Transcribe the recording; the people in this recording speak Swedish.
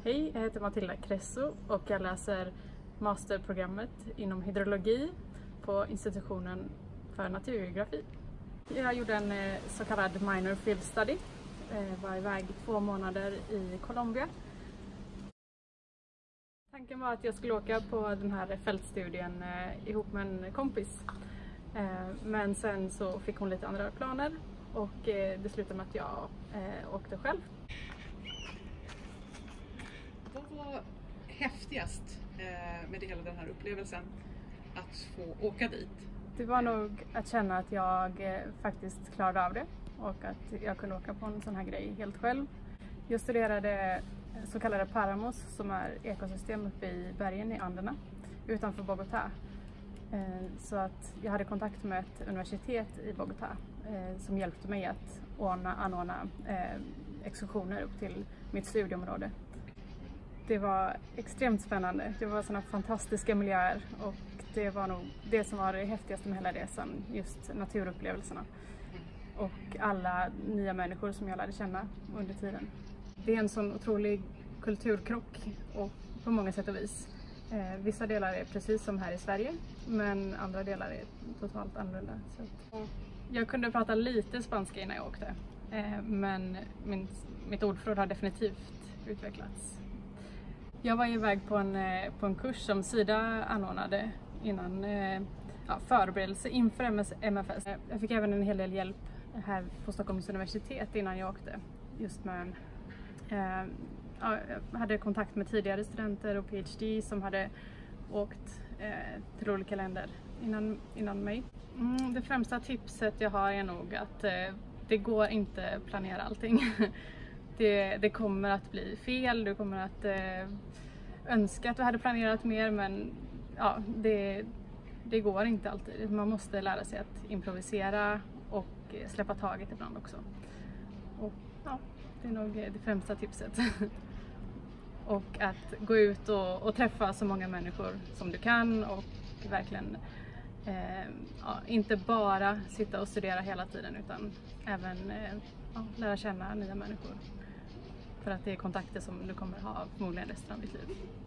Hej, jag heter Matilda Cresso och jag läser masterprogrammet inom hydrologi på institutionen för naturgeografi. Jag gjorde en så kallad minor field study, var iväg 2 månader i Colombia. Tanken var att jag skulle åka på den här fältstudien ihop med en kompis. Men sen så fick hon lite andra planer och det slutade med att jag åkte själv. Vad var häftigast med hela den här upplevelsen att få åka dit? Det var nog att känna att jag faktiskt klarade av det och att jag kunde åka på en sån här grej helt själv. Jag studerade så kallade Paramos som är ekosystem uppe i bergen i Anderna utanför Bogotá. Så att jag hade kontakt med ett universitet i Bogotá som hjälpte mig att anordna exkursioner upp till mitt studieområde. Det var extremt spännande. Det var sådana fantastiska miljöer och det var nog det som var det häftigaste med hela resan, just naturupplevelserna. Och alla nya människor som jag lärde känna under tiden. Det är en sån otrolig kulturkrock och på många sätt och vis. Vissa delar är precis som här i Sverige, men andra delar är totalt annorlunda. Så jag kunde prata lite spanska innan jag åkte, men mitt ordförråd har definitivt utvecklats. Jag var iväg på en kurs som Sida anordnade innan förberedelse inför MFS. Jag fick även en hel del hjälp här på Stockholms universitet innan jag åkte. Just med, jag hade kontakt med tidigare studenter och PhD som hade åkt till olika länder innan mig. Det främsta tipset jag har är nog att det går inte att planera allting. Det kommer att bli fel, du kommer att önska att du hade planerat mer, men ja, det går inte alltid. Man måste lära sig att improvisera och släppa taget ibland också. Och ja, det är nog det främsta tipset. Och att gå ut och träffa så många människor som du kan och verkligen inte bara sitta och studera hela tiden utan även lära känna nya människor. För att det är kontakter som du kommer ha förmodligen resten av ditt liv.